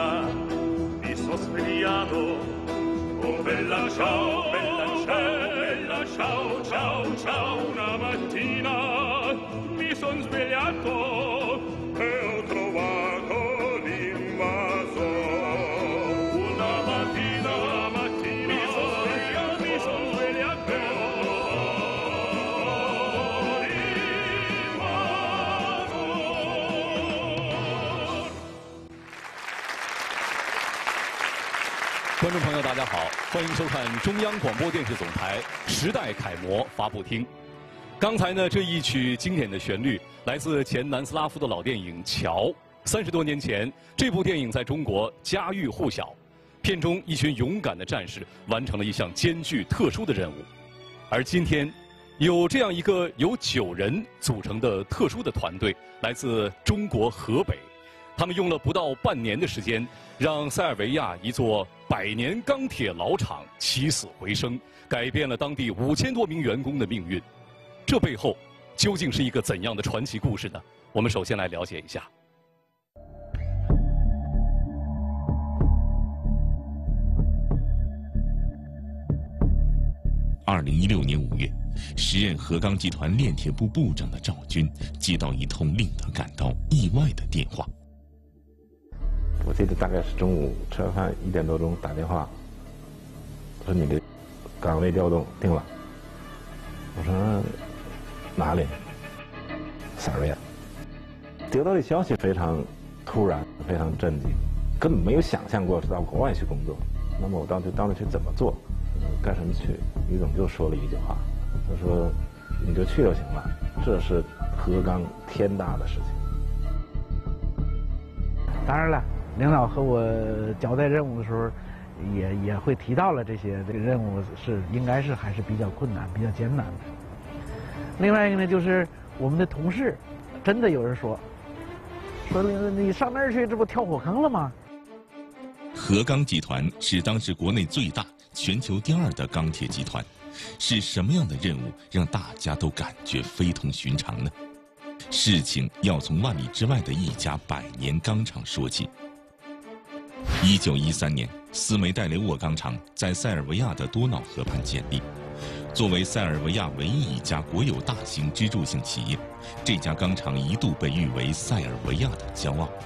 mattina mi sono svegliato. Oh bella ciao, bella ciao, bella ciao, ciao, ciao. Una mattina mi sono svegliato e ho trovato l'invaso. Una mattina mi sono svegliato e ho trovato l'invaso. 观众朋友，大家好，欢迎收看中央广播电视总台《时代楷模》发布厅。刚才呢，这一曲经典的旋律来自前南斯拉夫的老电影《乔》。30多年前，这部电影在中国家喻户晓。片中一群勇敢的战士完成了一项艰巨特殊的任务，而今天，有这样一个由9人组成的特殊的团队，来自中国河北。他们用了不到半年的时间，让塞尔维亚一座100年钢铁老厂起死回生，改变了当地5000多名员工的命运。这背后究竟是一个怎样的传奇故事呢？我们首先来了解一下。 2016年5月，时任河钢集团炼铁部部长的赵军接到一通令他感到意外的电话。 我记得大概是中午吃完饭1点多钟打电话，说你的岗位调动定了。我说哪里？塞尔维亚。得到的消息非常突然，非常震惊，根本没有想象过是到国外去工作。那么我到底去怎么做？干什么去？于总就说了一句话，他说：“你就去就行了，这是河钢天大的事情。” 当然了。领导和我交代任务的时候，也会提到了这个任务应该还是比较困难、比较艰难的。另外一个呢，就是我们的同事，真的有人说你上那儿去，这不跳火坑了吗？ 河钢集团是当时国内最大、全球第2的钢铁集团，是什么样的任务让大家都感觉非同寻常呢？事情要从万里之外的一家100年钢厂说起。1913年，斯梅代雷沃钢厂在塞尔维亚的多瑙河畔建立。作为塞尔维亚唯一一家国有大型支柱性企业，这家钢厂一度被誉为塞尔维亚的骄傲。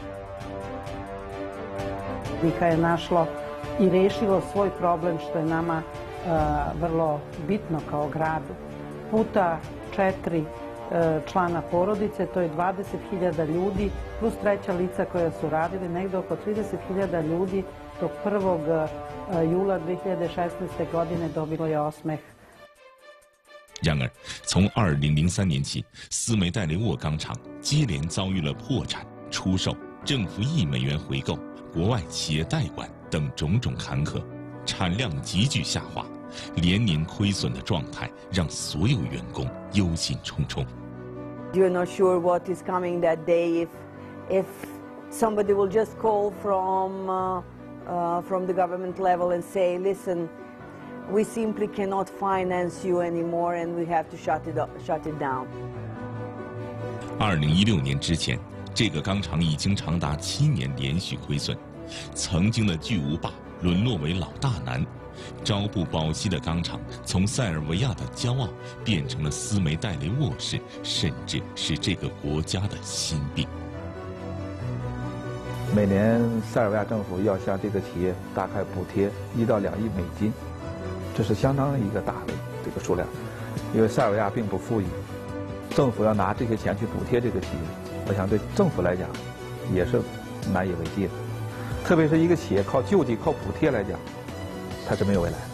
Vika je našlo i rešilo svoj problem, što je nama vrlo bitno kao gradu. Puta 4 člana porodice, to je 20.000 ljudi, plus treća lica koja su radili, negde oko 30.000 ljudi do 1. jula 2016. godine dobilo je osmeh. 然而，从2003年起，斯梅代雷沃钢厂接连遭遇了破产、出售、政府1亿美元回购、国外企业代管等种种坎坷，产量急剧下滑，连年亏损的状态让所有员工忧心忡忡。 You're not sure what is coming that day. If somebody will just call from the government level and say, "Listen, we simply cannot finance you anymore, and we have to shut it down." 2016年之前，这个钢厂已经长达7年连续亏损，曾经的巨无霸沦落为老大难。朝不保夕的钢厂从塞尔维亚的骄傲变成了斯梅代雷沃市，甚至是这个国家的心病。 每年塞尔维亚政府要向这个企业大概补贴1到2亿美金，这是相当一个大的这个数量。因为塞尔维亚并不富裕，政府要拿这些钱去补贴这个企业，我想对政府来讲也是难以为继的。特别是一个企业靠救济、靠补贴来讲，它是没有未来的。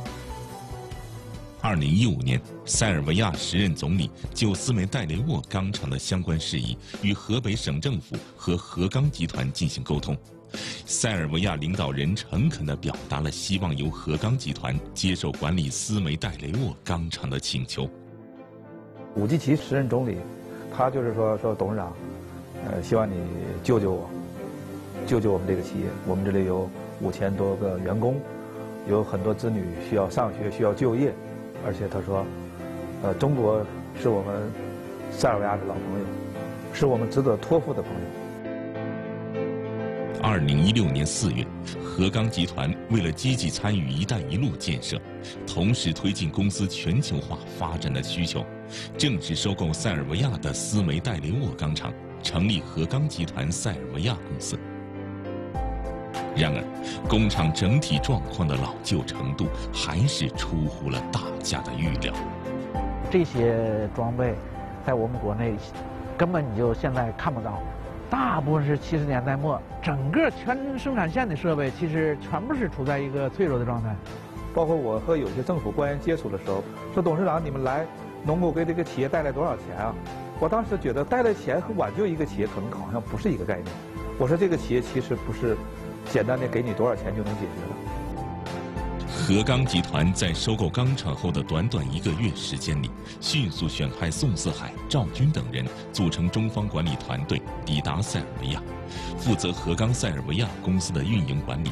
2015年，塞尔维亚时任总理就斯梅代雷沃钢厂的相关事宜与河北省政府和河钢集团进行沟通。塞尔维亚领导人诚恳地表达了希望由河钢集团接手管理斯梅代雷沃钢厂的请求。 武基奇时任总理，他就是说董事长，希望你救救我，救救我们这个企业。我们这里有5000多个员工，有很多子女需要上学，需要就业，而且他说，中国是我们塞尔维亚的老朋友，是我们值得托付的朋友。 2016年4月，河钢集团为了积极参与“一带一路”建设，同时推进公司全球化发展的需求，正式收购塞尔维亚的斯梅代雷沃钢厂，成立河钢集团塞尔维亚公司。然而，工厂整体状况的老旧程度还是出乎了大家的预料。 这些装备，在我们国内根本你就现在看不到。大部分是70年代末，整个全生产线的设备其实全部是处在一个脆弱的状态。 包括我和有些政府官员接触的时候，说董事长你们来农牧给这个企业带来多少钱啊？我当时觉得带来钱和挽救一个企业可能好像不是一个概念。我说这个企业其实不是简单的给你多少钱就能解决的。 河钢集团在收购钢厂后的短短1个月时间里，迅速选派宋四海、赵军等人组成中方管理团队，抵达塞尔维亚，负责河钢塞尔维亚公司的运营管理。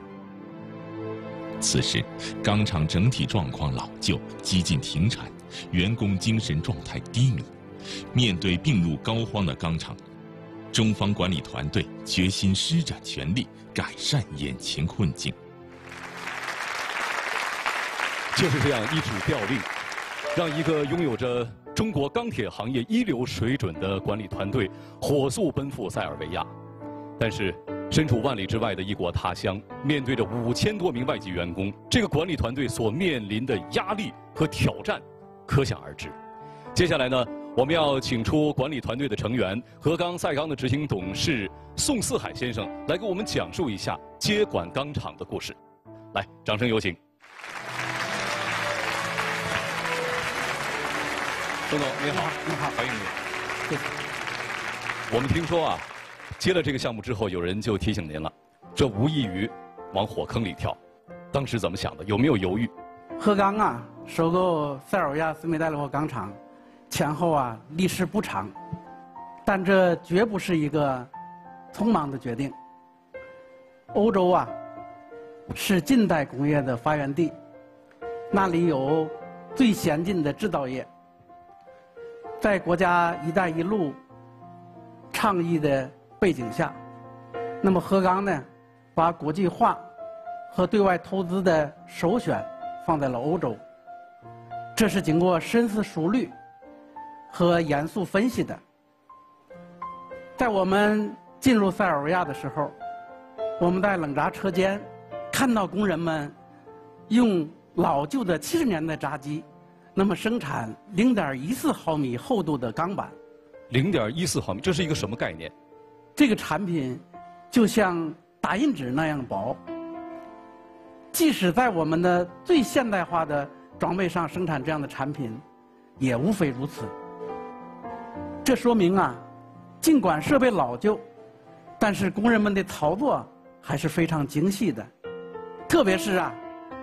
此时，钢厂整体状况老旧，几近停产，员工精神状态低迷。面对病入膏肓的钢厂，中方管理团队决心施展全力改善眼前困境。 就是这样一纸调令，让一个拥有着中国钢铁行业一流水准的管理团队火速奔赴塞尔维亚。但是，身处万里之外的异国他乡，面对着5000多名外籍员工，这个管理团队所面临的压力和挑战，可想而知。接下来呢，我们要请出管理团队的成员，河钢赛钢的执行董事宋四海先生来给我们讲述一下接管钢厂的故事。来，掌声有请。宋总，你好， 你好， 欢迎你。谢谢。我们听说啊，接了这个项目之后，有人就提醒您了，这无异于往火坑里跳。当时怎么想的？有没有犹豫？ 河钢啊，收购塞尔维亚斯梅代雷沃钢厂，前后啊历时不长，但这绝不是一个匆忙的决定。欧洲啊，是近代工业的发源地，那里有最先进的制造业。在国家“一带一路”倡议的背景下，那么河钢呢，把国际化和对外投资的首选放在了欧洲。这是经过深思熟虑和严肃分析的。在我们进入塞尔维亚的时候，我们在冷轧车间看到工人们用老旧的70年代轧机，那么生产0.14毫米厚度的钢板。 0.14毫米，这是一个什么概念？ 这个产品就像打印纸那样薄，即使在我们的最现代化的装备上生产这样的产品，也无非如此。这说明啊，尽管设备老旧，但是工人们的操作还是非常精细的。特别是啊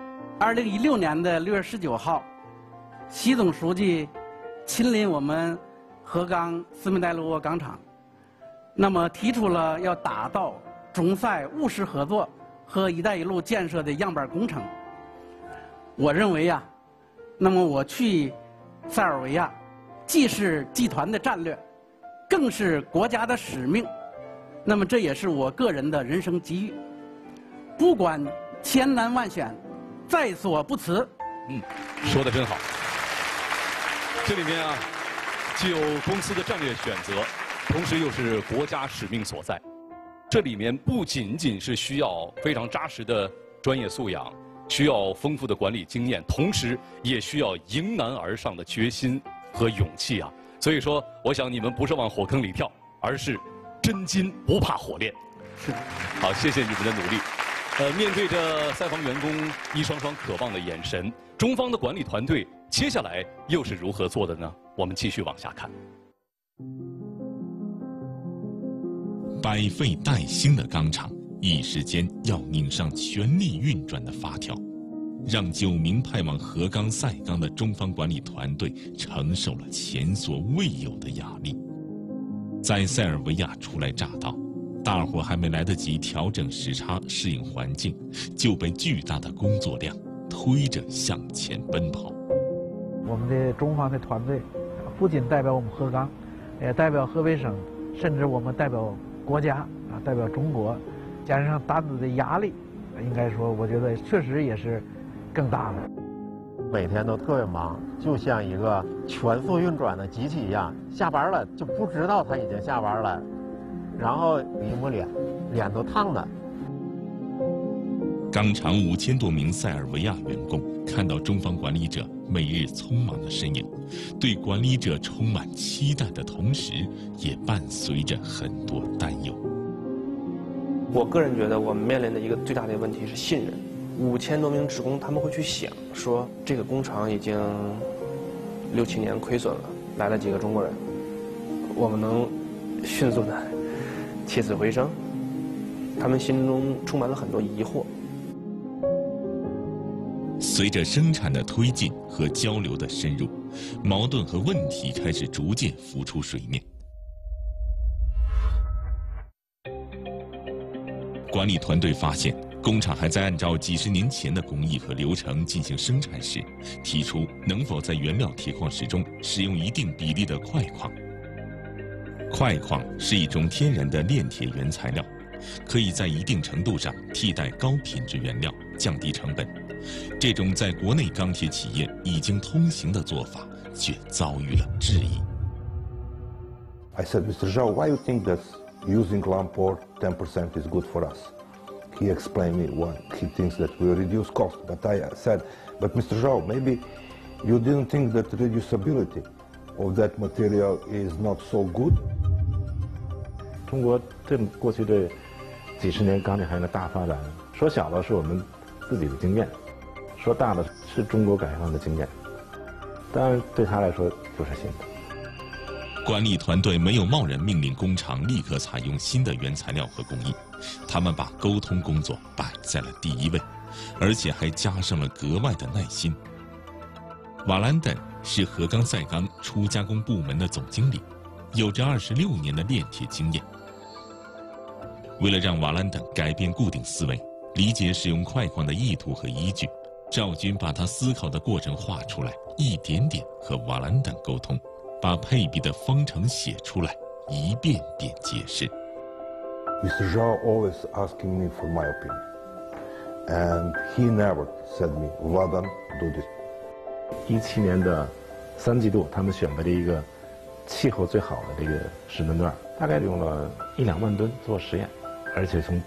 ，2016年的6月19号，习总书记亲临我们河钢斯梅代雷沃钢厂，那么提出了要打造中塞务实合作和“一带一路”建设的样板工程。我认为呀，那么我去塞尔维亚，既是集团的战略，更是国家的使命。那么这也是我个人的人生机遇。不管千难万险，在所不辞。 说得真好。这里面啊，既有公司的战略选择，同时又是国家使命所在。这里面不仅仅是需要非常扎实的专业素养，需要丰富的管理经验，同时也需要迎难而上的决心和勇气啊！所以说，我想你们不是往火坑里跳，而是真金不怕火炼。 是的。 好，谢谢你们的努力。面对着塞方员工一双双渴望的眼神，中方的管理团队接下来又是如何做的呢？我们继续往下看。 百废待兴的钢厂，一时间要拧上全力运转的发条，让9名派往河钢赛钢的中方管理团队承受了前所未有的压力。在塞尔维亚初来乍到，大伙还没来得及调整时差、适应环境，就被巨大的工作量推着向前奔跑。 我们的中方的团队不仅代表我们河钢，也代表河北省，甚至我们代表国家啊，代表中国， 加上单子的压力，应该说，我觉得确实也是更大了。 每天都特别忙，就像一个全速运转的机器一样，下班了就不知道他已经下班了，然后一抹脸，脸都烫的。 钢厂5000多名塞尔维亚员工看到中方管理者每日匆忙的身影，对管理者充满期待的同时，也伴随着很多担忧。 我个人觉得，我们面临的一个最大的问题是信任。5000多名职工，他们会去想说，这个工厂已经6、7年亏损了，来了几个中国人，我们能迅速的起死回生？他们心中充满了很多疑惑。 随着生产的推进和交流的深入，矛盾和问题开始逐渐浮出水面。管理团队发现，工厂还在按照几十年前的工艺和流程进行生产时，提出能否在原料铁矿石中使用一定比例的块矿。块矿是一种天然的炼铁原材料，可以在一定程度上替代高品质原料，降低成本。这种在国内钢铁企业已经通行的做法，却遭遇了质疑。 I said, Mr. Zhao, why you think that using lump ore 10% is good for us? He explained me why he thinks that we reduce cost. But I said, but Mr. Zhao, maybe you didn't think that reducibility of that material is not so good? 中国过去这几十年钢铁行业的大发展，说小了是我们自己的经验，说大了是中国改革开放的经验，当然对他来说就是新的。 管理团队没有贸然命令工厂立刻采用新的原材料和工艺，他们把沟通工作摆在了第一位，而且还加上了格外的耐心。瓦兰登是河钢赛钢初加工部门的总经理，有着26年的炼铁经验。为了让瓦兰登改变固定思维，理解使用块矿的意图和依据，赵军把他思考的过程画出来，一点点和瓦兰登沟通，把配比的方程写出来，一遍遍解释。 Mr. Zhao always asking me for my opinion, and he never said me, Vladan, do this. 17年的3季度，他们选择了一个气候最好的这个石墩段，大概用了1、2万吨做实验，而且从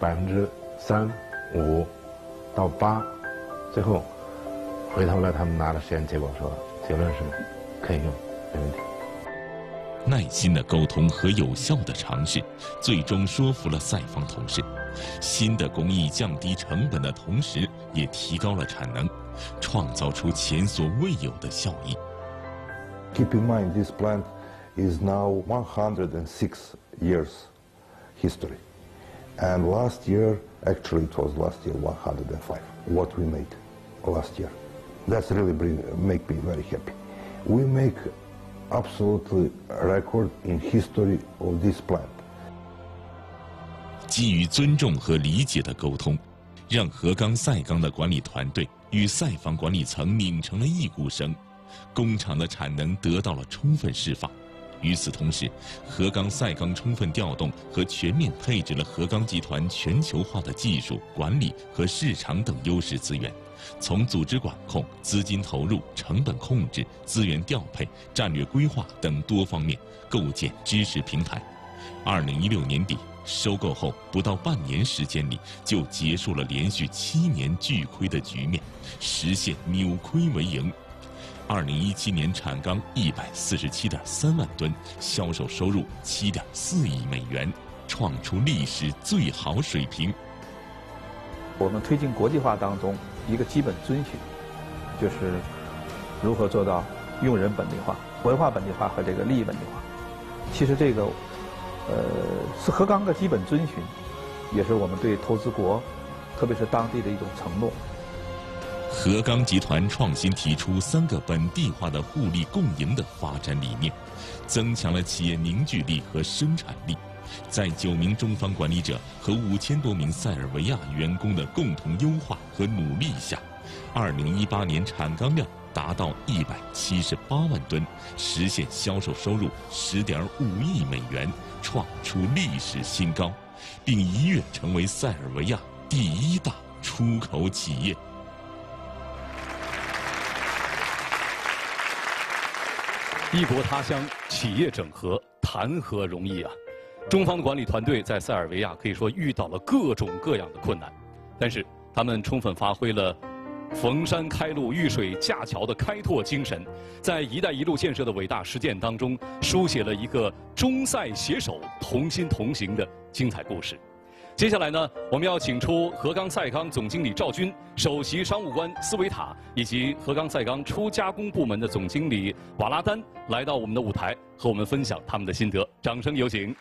3%、5%到8%，最后回头来他们拿了实验结果说，结论是可以用，没问题。 耐心的沟通和有效的尝试，最终说服了赛方同事。新的工艺降低成本的同时，也提高了产能，创造出前所未有的效益。 Keep in mind, this plant is now 106 years history, and last year, actually, it was last year 105. What we made last year, that's really make me very happy. We make absolutely record in history of this plant. 基于尊重和理解的沟通，让河钢赛钢的管理团队与赛方管理层拧成了一股绳，工厂的产能得到了充分释放。与此同时，河钢赛钢充分调动和全面配置了河钢集团全球化的技术、管理和市场等优势资源，从组织管控、资金投入、成本控制、资源调配、战略规划等多方面构建知识平台。2016年底收购后，不到半年时间里就结束了连续7年巨亏的局面，实现扭亏为盈。2017年产钢147.3万吨，销售收入7.4亿美元，创出历史最好水平。 我们推进国际化当中一个基本遵循，就是如何做到用人本地化、文化本地化和这个利益本地化。其实这个是河钢的基本遵循，也是我们对投资国，特别是当地的一种承诺。 河钢集团创新提出3个本地化的互利共赢的发展理念，增强了企业凝聚力和生产力。在9名中方管理者和5000多名塞尔维亚员工的共同优化和努力下，2018年产钢量达到178万吨，实现销售收入10.5亿美元，创出历史新高， 并一跃成为塞尔维亚第1大出口企业。 异国他乡，企业整合，谈何容易啊！中方的管理团队在塞尔维亚可以说遇到了各种各样的困难，但是他们充分发挥了逢山开路、遇水架桥的开拓精神，在“一带一路”建设的伟大实践当中，书写了一个中塞携手、同心同行的精彩故事。接下来呢，我们要请出河钢赛钢总经理赵军、首席商务官斯维塔以及河钢赛钢初加工部门的总经理瓦拉丹来到我们的舞台，和我们分享他们的心得。掌声有请。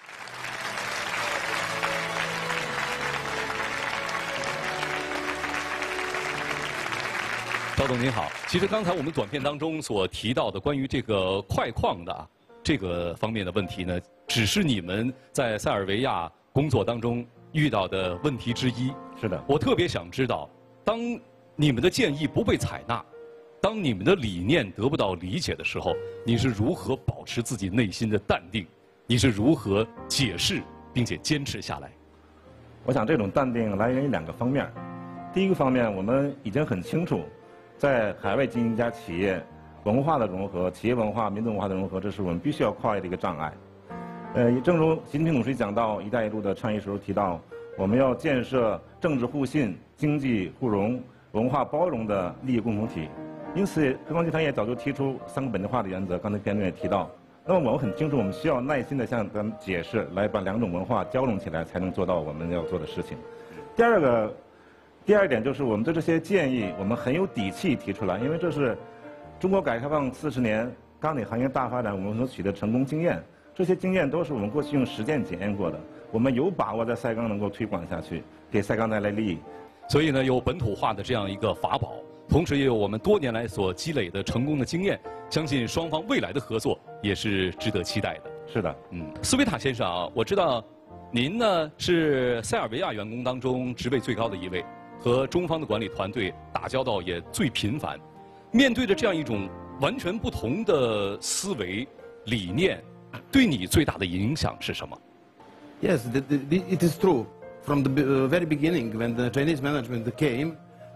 赵总您好，其实刚才我们短片当中所提到的关于这个快矿的这个方面的问题呢，只是你们在塞尔维亚工作当中遇到的问题之一。 是的， 我特别想知道，当你们的建议不被采纳，当你们的理念得不到理解的时候，你是如何保持自己内心的淡定？你是如何解释并且坚持下来？ 我想这种淡定来源于2个方面。第一个方面，我们已经很清楚，在海外经营一家企业，文化的融合、企业文化、民族文化的融合，这是我们必须要跨越的一个障碍。正如习近平总书记讲到“一带一路”的倡议时候提到，我们要建设政治互信、经济互融、文化包容的利益共同体。因此，河钢集团也早就提出3个本地化的原则，刚才辩论也提到。那么我们很清楚，我们需要耐心地向咱们解释，来把2种文化交融起来，才能做到我们要做的事情。第二点就是我们的这些建议，我们很有底气提出来，因为这是中国改革开放40年钢铁行业大发展我们所取得成功经验，这些经验都是我们过去用实践检验过的，我们有把握在塞钢能够推广下去，给塞钢带来利益。 所以呢，有本土化的这样一个法宝，同时也有我们多年来所积累的成功的经验，相信双方未来的合作也是值得期待的。 是的， 斯维塔先生啊，我知道您呢是塞尔维亚员工当中职位最高的一位，和中方的管理团队打交道也最频繁。面对着这样一种完全不同的思维理念，对你最大的影响是什么？ Yes, it is true. From the very beginning, when the Chinese management came,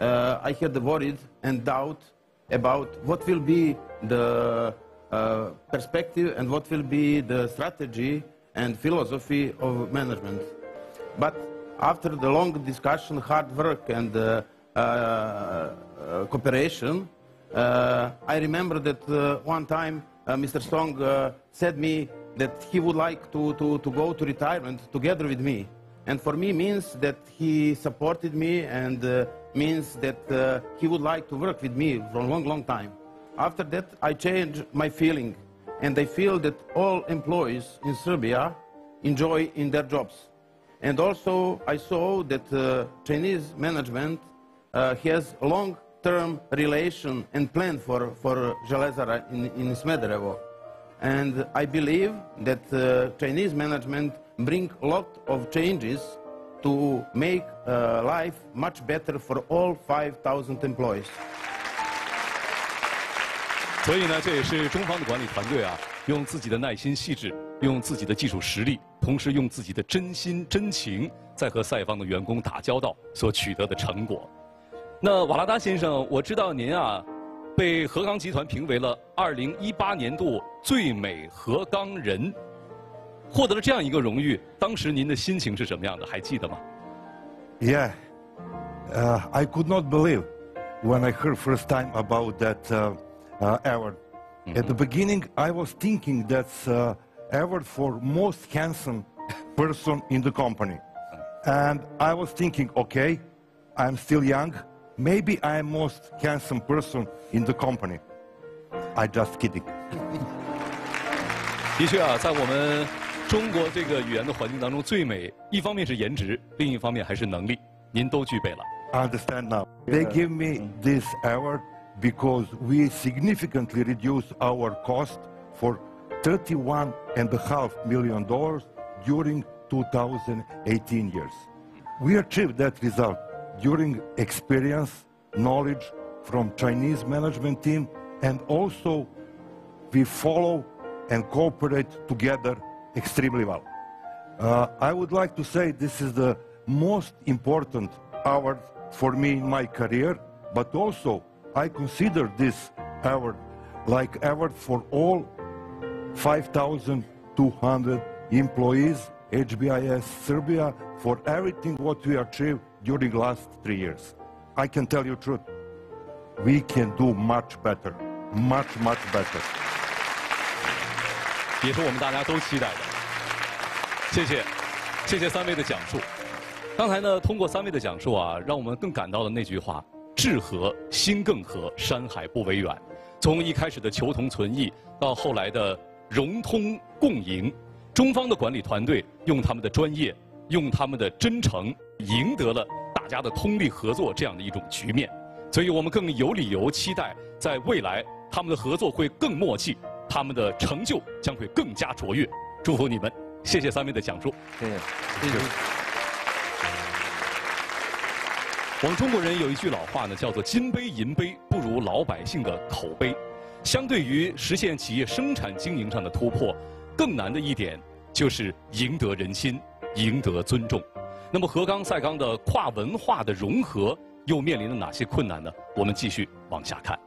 I had worried and doubt about what will be the perspective and what will be the strategy and philosophy of management. But after the long discussion, hard work and cooperation, I remember that one time Mr. Song said me that he would like to go to retirement together with me. And for me means that he supported me and means that he would like to work with me for a long, long time. After that, I changed my feeling, and I feel that all employees in Serbia enjoy in their jobs. And also, I saw that Chinese management has a long-term relation and plan for Železara in Smederevo. And I believe that Chinese management bring a lot of changes to make life much better for all 5,000 employees. 所以呢，这也是中方的管理团队啊，用自己的耐心细致，用自己的技术实力，同时用自己的真心真情，在和塞方的员工打交道所取得的成果。那瓦拉达先生，我知道您啊，被河钢集团评为了2018年度最美河钢人，获得了这样一个荣誉，当时您的心情是什么样的？还记得吗？ Yeah, I could not believe when I heard first time about that award. At the beginning, I was thinking that's award for most handsome person in the company, and I was thinking, okay, I'm still young. Maybe I'm most handsome person in the company. I just kidding. 的确啊，在我们中国这个语言的环境当中，最美一方面是颜值，另一方面还是能力，您都具备了。 I understand now. They give me this award because we significantly reduced our cost for $31.5 million during 2018 years. We achieved that result during experience, knowledge from Chinese management team, and also we follow and cooperate together extremely well. I would like to say this is the most important award for me in my career, but also I consider this award like award for all 5,200 employees, HBIS Serbia, for everything what we achieved during last 3 years. I can tell you the truth, we can do much better, much better. 也是我们大家都期待的。谢谢，谢谢三位的讲述。刚才呢，通过三位的讲述啊，让我们更感到了那句话：志合，心更合，山海不为远。从一开始的求同存异，到后来的融通共赢，中方的管理团队用他们的专业，用他们的真诚，赢得了大家的通力合作这样的一种局面。所以我们更有理由期待，在未来他们的合作会更默契，他们的成就将会更加卓越。祝福你们！谢谢三位的讲述。 谢谢。 我们中国人有一句老话呢，叫做“金杯银杯不如老百姓的口碑”。相对于实现企业生产经营上的突破，更难的一点就是赢得人心，赢得尊重。那么河刚赛刚的跨文化的融合又面临了哪些困难呢？我们继续往下看。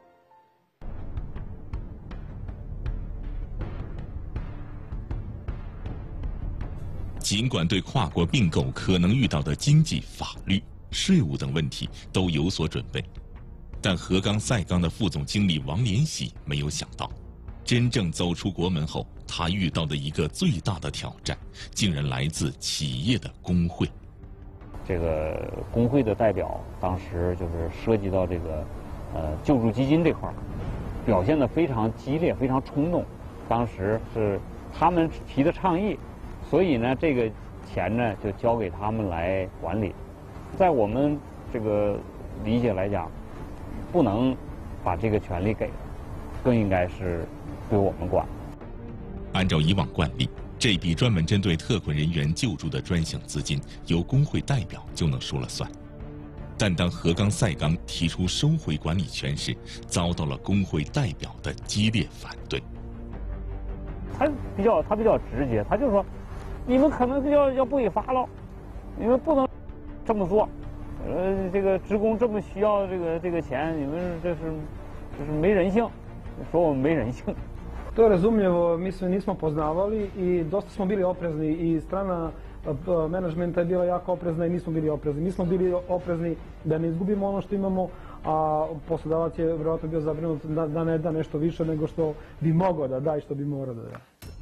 尽管对跨国并购可能遇到的经济、法律、税务等问题都有所准备，但河刚赛刚的副总经理王连喜没有想到，真正走出国门后，他遇到的一个最大的挑战，竟然来自企业的工会。 这个工会的代表当时就是涉及到这个救助基金这块儿，表现得非常激烈，非常冲动。当时是他们提的倡议，所以呢，这个钱呢就交给他们来管理。在我们这个理解来讲，不能把这个权利给，更应该是归我们管。 按照以往惯例，这笔专门针对特困人员救助的专项资金由工会代表就能说了算。但当河刚赛刚提出收回管理权时，遭到了工会代表的激烈反对。 他比较直接，他就说，你们可能要违法了，你们不能这么做。这个职工这么需要这个钱，你们这是没人性，说我们没人性。 To je razumljivo, mi se nismo poznavali i dosta smo bili oprezni i strana menadžmenta je bila jako oprezna i nismo bili oprezni. Mi smo bili oprezni da ne izgubimo ono što imamo, a poslodavac je vjerojatno bio zabrinut da ne da nešto više nego što bi mogao da da i što bi morao da da.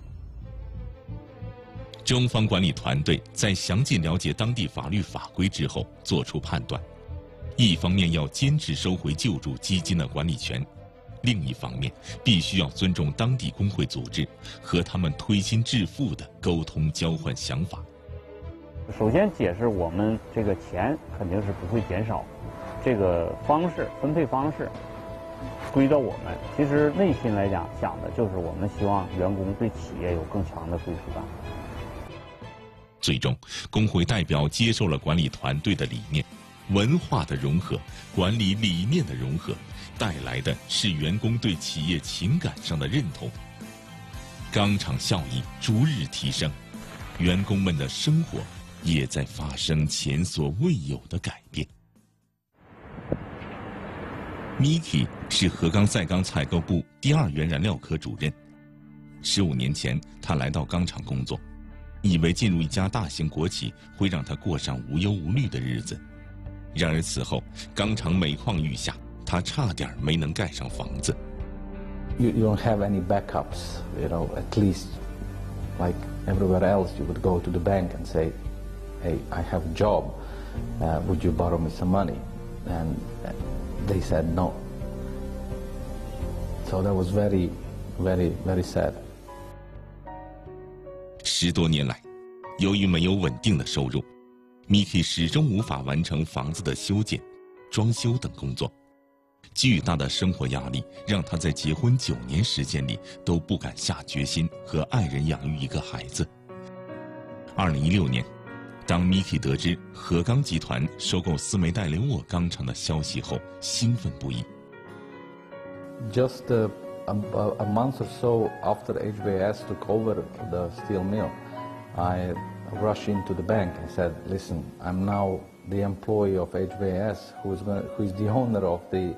中方管理团队在详细了解当地法律法规之后作出判断，一方面要坚持收回救助基金的管理权，另一方面必须要尊重当地工会组织，和他们推心置腹地沟通交换想法。 首先解释我们这个钱肯定是不会减少，这个分配方式归到我们。其实内心来讲想的就是我们希望员工对企业有更强的归属感。 最终，工会代表接受了管理团队的理念，文化的融合，管理理念的融合，带来的是员工对企业情感上的认同。钢厂效益逐日提升，员工们的生活也在发生前所未有的改变。Miki 是河刚赛刚采购部第2原燃料科主任。15年前，他来到钢厂工作，以为进入一家大型国企会让他过上无忧无虑的日子。然而此后，钢厂每况愈下，他差点没能盖上房子。 You don't have any backups, you know, at least like everywhere else you would go to the bank and say, hey, I have a job, would you borrow me some money? And they said no. So that was very, very, very sad. 10多年来，由于没有稳定的收入， Miki 始终无法完成房子的修建、装修等工作。巨大的生活压力让他在结婚9年时间里都不敢下决心和爱人养育一个孩子。2016年，当 Miki 得知河钢集团收购斯梅代雷沃钢厂的消息后，兴奋不已。 Just a month or so after HBS took over the steel mill, I rushed into the bank and said, "Listen, I'm now the employee of HBS, who is the owner of the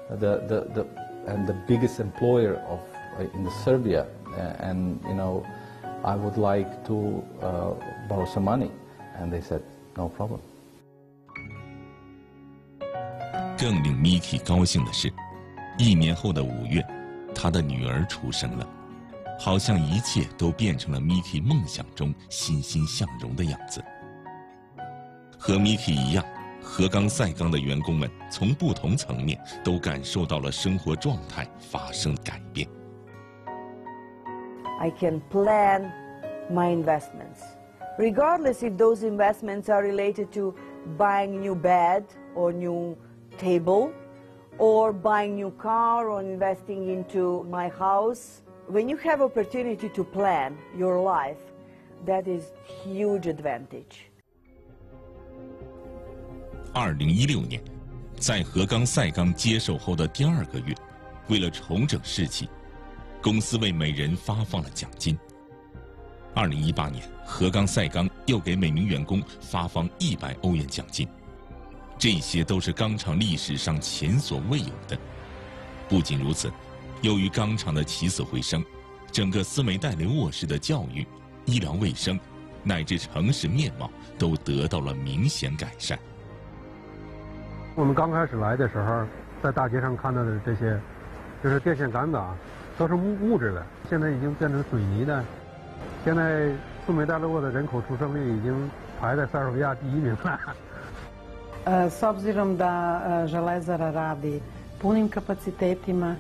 biggest employer of in Serbia, and I would like to borrow some money," and they said, "No problem." 更令 Miki 高兴的是，1年后的5月，他的女儿出生了，好像一切都变成了 Miki 梦想中欣欣向荣的样子。和 Miki 一样，河冈赛钢的员工们从不同层面都感受到了生活状态发生改变。 I can plan my investments, regardless if those investments are related to buying new bed or new table, or buying new car or investing into my house. When you have opportunity to plan your life, that is huge advantage. 2016年，在河冈赛钢接手后的第2个月，为了重整士气，公司为每人发放了奖金。2018年，河冈赛钢又给每名员工发放100欧元奖金。这些都是钢厂历史上前所未有的。不仅如此，由于钢厂的起死回生，整个斯梅代雷沃市的教育、医疗卫生乃至城市面貌都得到了明显改善。 我们刚开始来的时候，在大街上看到的这些，就是电线杆子啊，都是木质的，现在已经变成水泥的。现在斯梅代雷沃的人口出生率已经排在塞尔维亚第1名了。 S obzirom da železara radi punim kapacitetima,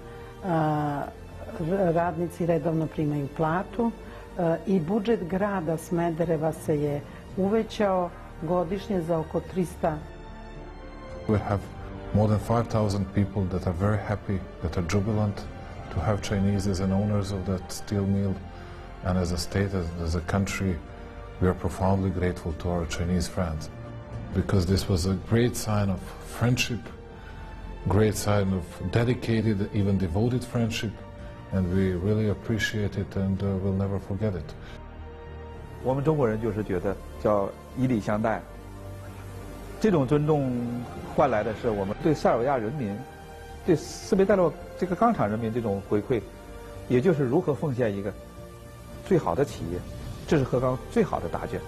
radnici redovno primaju platu i budžet grada Smedereva se je uvećao godišnje za oko 300. We have more than 5,000 people that are very happy, that are jubilant to have Chinese as an owners of that steel mill, and as a state, as a country, we are profoundly grateful to our Chinese friends. Because this was a great sign of friendship, great sign of dedicated, even devoted friendship, and we really appreciate it and we'll never forget it. 我们中国人就是觉得叫以礼相待，这种尊重换来的是我们对塞尔维亚人民、对斯梅代洛这个钢厂人民这种回馈，也就是如何奉献一个最好的企业，这是河钢最好的答卷。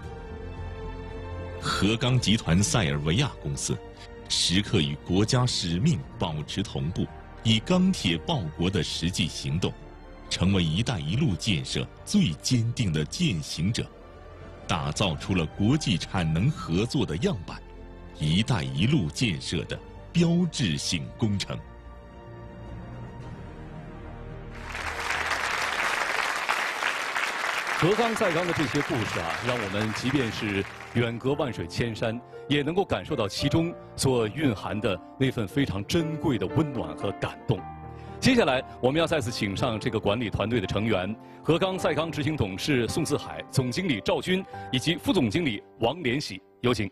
河钢集团塞尔维亚公司时刻与国家使命保持同步，以钢铁报国的实际行动，成为“一带一路”建设最坚定的践行者，打造出了国际产能合作的样板，“一带一路”建设的标志性工程。 河钢赛钢的这些故事啊，让我们即便是远隔万水千山，也能够感受到其中所蕴含的那份非常珍贵的温暖和感动。接下来，我们要再次请上这个管理团队的成员：河钢赛钢执行董事宋四海、总经理赵军以及副总经理王连喜，有请。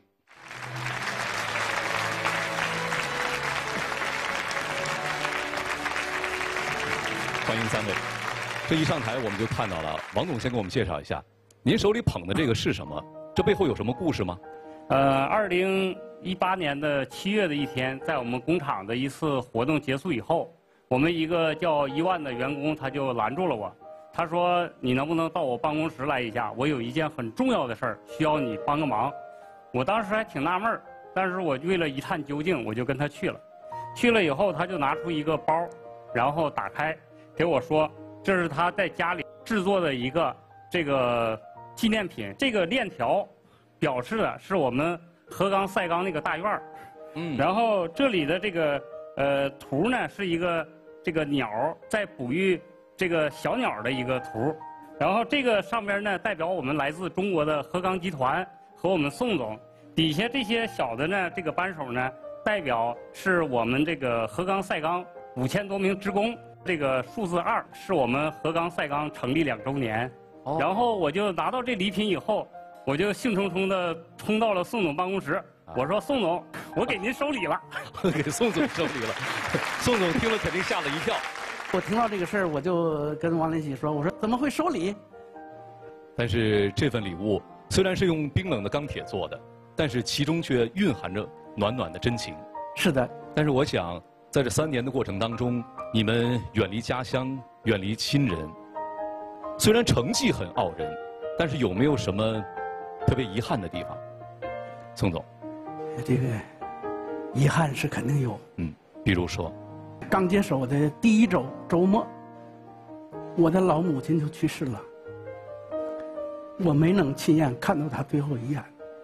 欢迎3位。这一上台，我们就看到了王总，先给我们介绍一下，您手里捧的这个是什么？这背后有什么故事吗 ？2018年的7月的一天，在我们工厂的一次活动结束以后，我们一个叫伊万的员工他就拦住了我，他说：“你能不能到我办公室来一下？我有一件很重要的事儿需要你帮个忙。”我当时还挺纳闷儿，但是我为了一探究竟，我就跟他去了。去了以后，他就拿出一个包，然后打开给我说。这是他在家里制作的一个这个纪念品，这个链条表示的是我们河钢赛钢那个大院儿。然后这里的这个图呢是一个这个鸟在哺育这个小鸟的一个图，然后这个上边呢代表我们来自中国的河钢集团和我们宋总，底下这些小的呢这个扳手呢代表是我们这个河钢赛钢5000多名职工。这个数字2是我们河钢赛钢成立2周年，然后我就拿到这礼品以后，我就兴冲冲地冲到了宋总办公室。我说：“宋总，我给您收礼了。” 给宋总收礼了。宋总听了肯定吓了一跳。 我听到这个事儿，我就跟王连喜说：“我说怎么会收礼？” 但是这份礼物虽然是用冰冷的钢铁做的，但是其中却蕴含着暖暖的真情。 是的。 但是我想，在这3年的过程当中，你们远离家乡，远离亲人，虽然成绩很傲人，但是有没有什么特别遗憾的地方？宋总， 这个遗憾是肯定有。 比如说， 刚接手的第1周末，我的老母亲就去世了，我没能亲眼看到她最后一眼。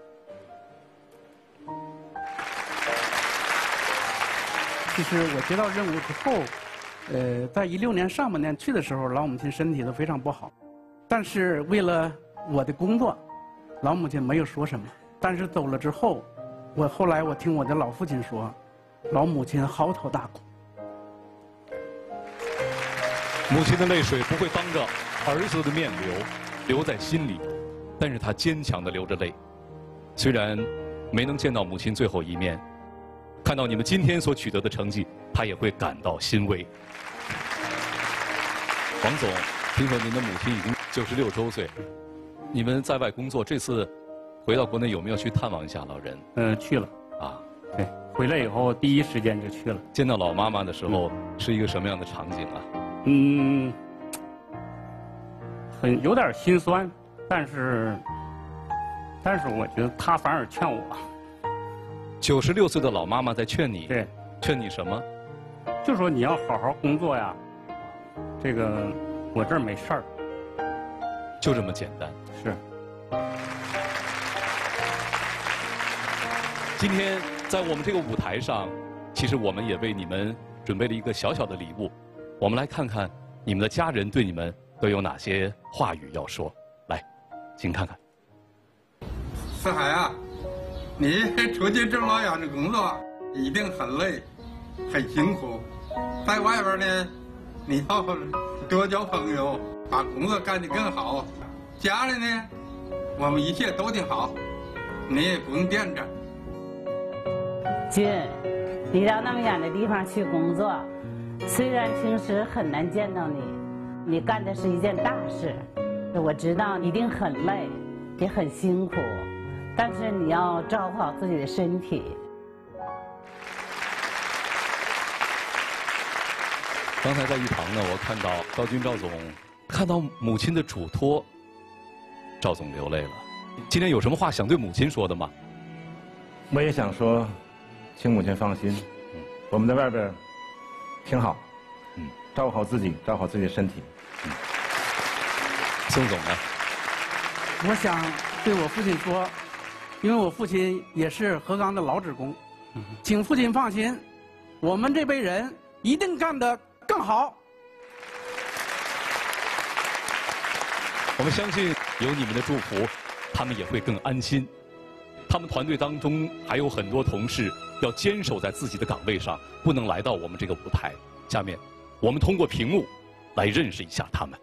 其实我接到任务之后，在16年上半年去的时候，老母亲身体都非常不好，但是为了我的工作，老母亲没有说什么。但是走了之后，后来我听我的老父亲说，老母亲嚎啕大哭。 母亲的泪水不会当着儿子的面流在心里，但是他坚强地流着泪。虽然没能见到母亲最后一面，看到你们今天所取得的成绩，他也会感到欣慰。王总，听说您的母亲已经96周岁，你们在外工作，这次回到国内有没有去探望一下老人？ 去了。 啊， 对，回来以后第一时间就去了。 见到老妈妈的时候，是一个什么样的场景啊？ 有点心酸，但是我觉得她反而劝我。 96岁的老妈妈在劝你， 对， 劝你什么？ 就说你要好好工作呀，这个我这儿没事儿， 就这么简单。 是。 今天在我们这个舞台上，其实我们也为你们准备了一个小小的礼物，我们来看看你们的家人对你们都有哪些话语要说。来，请看看。 四海啊，你出去这么老远的工作，一定很累，很辛苦。在外边呢，你要多交朋友，把工作干得更好。家里呢，我们一切都挺好，你也不用惦着。 君，你到那么远的地方去工作，虽然平时很难见到你，你干的是一件大事。我知道一定很累，也很辛苦，但是你要照顾好自己的身体。 刚才在一旁呢，我看到赵军赵总看到母亲的嘱托，赵总流泪了。今天有什么话想对母亲说的吗？ 我也想说，请母亲放心，我们在外边挺好，照顾好自己，照顾好自己的身体。 宋总呢？ 我想对我父亲说，因为我父亲也是河钢的老职工，请父亲放心，我们这辈人一定干得更好。 我们相信有你们的祝福，他们也会更安心。他们团队当中还有很多同事要坚守在自己的岗位上，不能来到我们这个舞台。下面，我们通过屏幕来认识一下他们。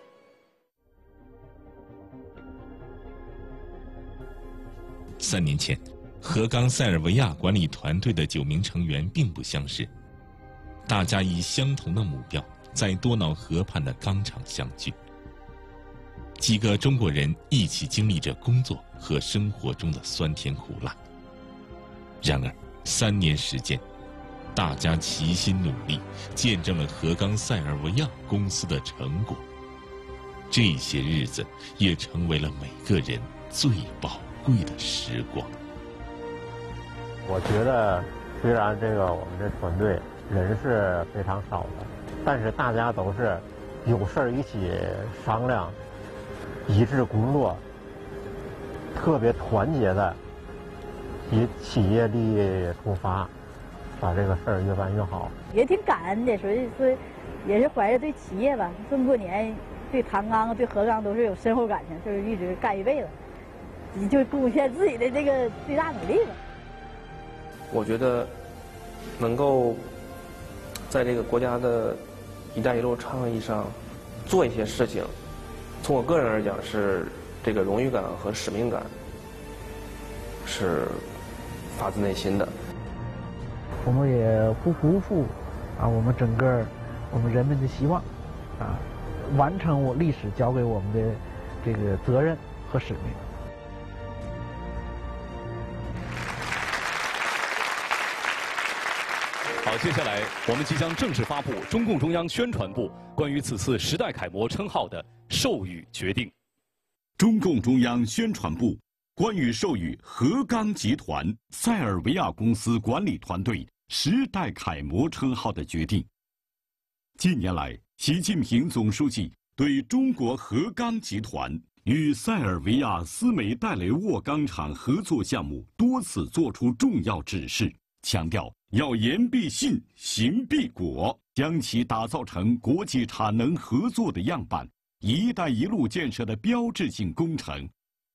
3年前，河钢塞尔维亚管理团队的9名成员并不相识，大家以相同的目标，在多瑙河畔的钢厂相聚。几个中国人一起经历着工作和生活中的酸甜苦辣。然而，3年时间，大家齐心努力，见证了河钢塞尔维亚公司的成果。这些日子也成为了每个人最宝贵的时光。 我觉得，虽然我们这团队人是非常少的，但是大家都是有事儿一起商量，一致工作，特别团结的，以企业利益出发，把这个事儿越办越好。 也挺感恩的，所以说也是怀着对企业吧，这么多年对唐钢、对河钢都是有深厚感情，就是一直干一辈子，你就贡献自己的这个最大努力吧。 我觉得能够在这个国家的“一带一路”倡议上做一些事情，从我个人而讲是这个荣誉感和使命感是发自内心的。 我们也不辜负我们整个我们人们的希望，完成历史交给我们的这个责任和使命。 好，接下来我们即将正式发布中共中央宣传部关于此次时代楷模称号的授予决定。 中共中央宣传部关于授予河钢集团塞尔维亚公司管理团队时代楷模称号的决定。近年来，习近平总书记对中国河钢集团与塞尔维亚斯梅代雷沃钢厂合作项目多次作出重要指示，强调要言必信，行必果，将其打造成国际产能合作的样板，“一带一路”建设的标志性工程。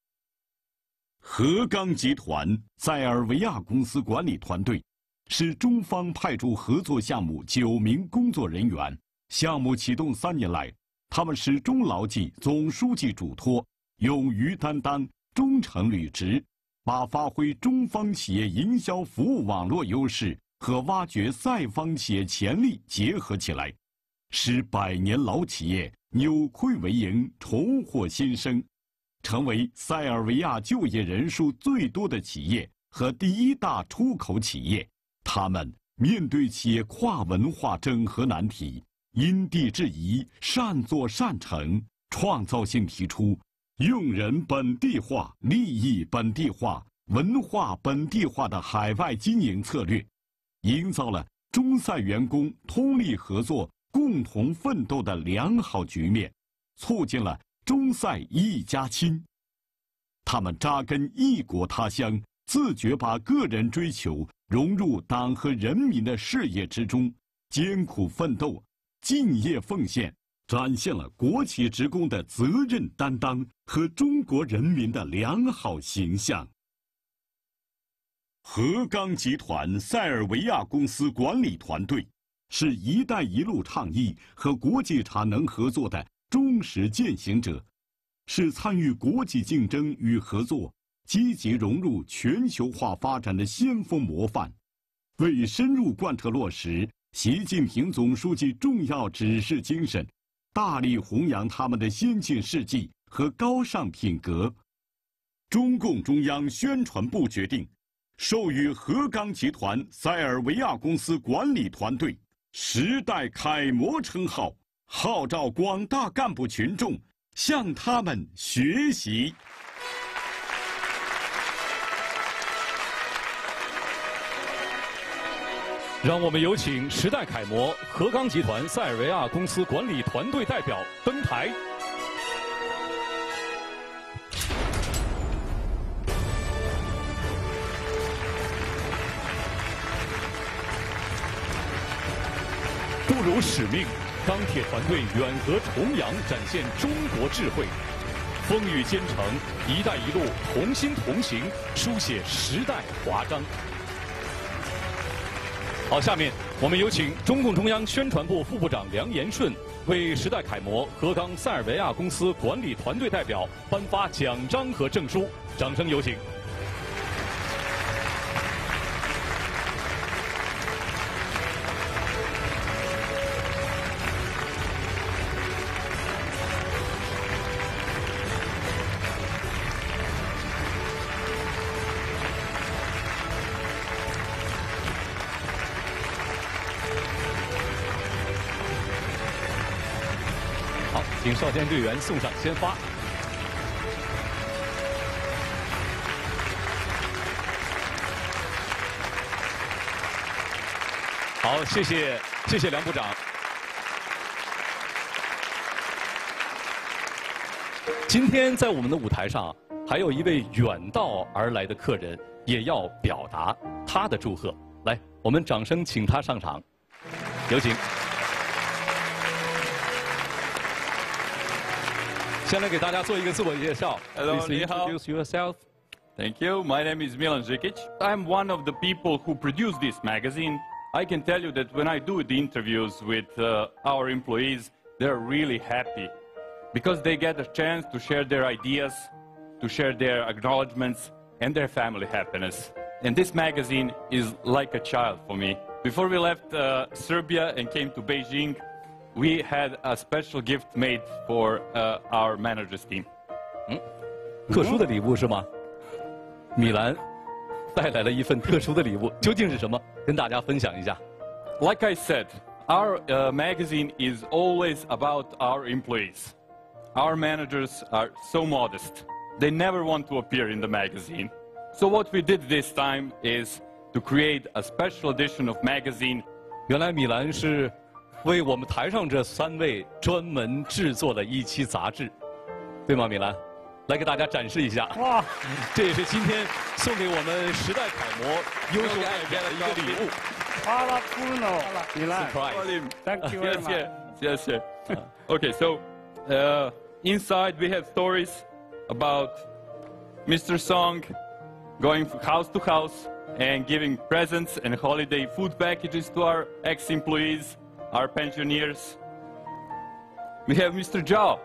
河钢集团塞尔维亚公司管理团队是中方派驻合作项目9名工作人员。项目启动3年来，他们始终牢记总书记嘱托，勇于担当，忠诚履职，把发挥中方企业营销服务网络优势和挖掘塞方企业潜力结合起来，使100年老企业扭亏为盈，重获新生，成为塞尔维亚就业人数最多的企业和第1大出口企业。他们面对企业跨文化整合难题，因地制宜，善作善成，创造性提出用人本地化、利益本地化、文化本地化的海外经营策略，营造了中塞员工通力合作、共同奋斗的良好局面，促进了中塞一家亲。他们扎根异国他乡，自觉把个人追求融入党和人民的事业之中，艰苦奋斗、敬业奉献，展现了国企职工的责任担当和中国人民的良好形象。河钢集团塞尔维亚公司管理团队是“一带一路”倡议和国际产能合作的忠实践行者，是参与国际竞争与合作、积极融入全球化发展的先锋模范，为深入贯彻落实习近平总书记重要指示精神，大力弘扬他们的先进事迹和高尚品格。中共中央宣传部决定，授予河钢集团塞尔维亚公司管理团队“时代楷模”称号，号召广大干部群众向他们学习。 让我们有请时代楷模河钢集团塞尔维亚公司管理团队代表登台。不辱使命，钢铁团队远隔重洋，展现中国智慧；风雨兼程，一带一路同心同行，书写时代华章。好，下面我们有请中共中央宣传部副部长梁延顺为时代楷模河钢塞尔维亚公司管理团队代表颁发奖章和证书，掌声有请。请少先队员送上鲜花。好，谢谢梁部长。今天在我们的舞台上，还有一位远道而来的客人，也要表达他的祝贺。来，我们掌声请他上场，有请。先来给大家做一个自我介绍。 Hello, Please introduce yourself. Thank you. My name is Milan Zikic. I'm one of the people who produce this magazine. I can tell you that when I do the interviews with our employees, they're really happy because they get a chance to share their ideas, to share their acknowledgements and their family happiness. And this magazine is like a child for me. Before we left Serbia and came to Beijing, we had a special gift made for our managers team. 特殊的礼物是吗？米兰带来了一份特殊的礼物，究竟是什么？跟大家分享一下。 Like I said, our magazine is always about our employees. Our managers are so modest. They never want to appear in the magazine. So what we did this time is to create a special edition of magazine. 原来米兰是为我们台上这3位专门制作了一期杂志，对吗？米兰，来给大家展示一下。哇，这也是今天送给我们时代楷模优秀代表的一个礼物。 好了，米兰 ，Thank you very much. Yes. Okay, so inside we have stories about Mr. Song going from house to house and giving presents and holiday food packages to our ex-employees, our pensioners. We have Mr. Zhao.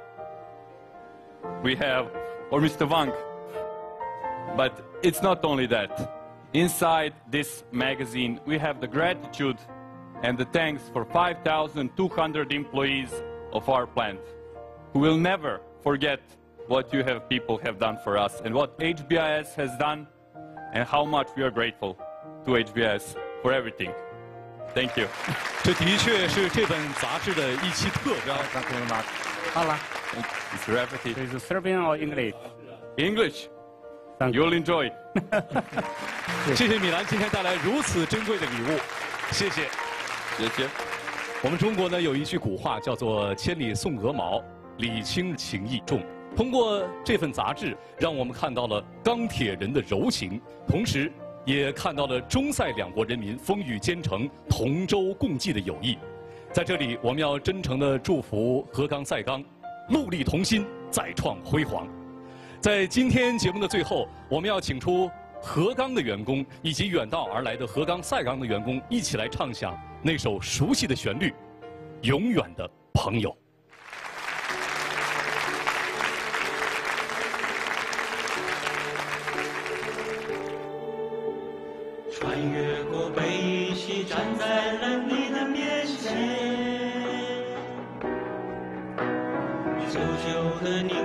Or Mr. Wang. But it's not only that. Inside this magazine, we have the gratitude and the thanks for 5,200 employees of our plant, who will never forget what people have done for us and what HBIS has done, and how much we are grateful to HBIS for everything. Thank you. 这的确是这本杂志的一期特标。 好了 Mr. Rafferty. Is it Serbian or English? English. You'll enjoy. 谢谢米兰今天带来如此珍贵的礼物，谢谢。 谢谢。 我们中国呢有一句古话叫做“千里送鹅毛，礼轻情意重”。通过这份杂志，让我们看到了钢铁人的柔情，同时也看到了中塞两国人民风雨兼程、同舟共济的友谊。在这里，我们要真诚地祝福河钢赛钢，戮力同心，再创辉煌。在今天节目的最后，我们要请出河钢的员工以及远道而来的河钢赛钢的员工，一起来唱响那首熟悉的旋律《永远的朋友》。 穿越过北与西，站在了你的面前，久久的凝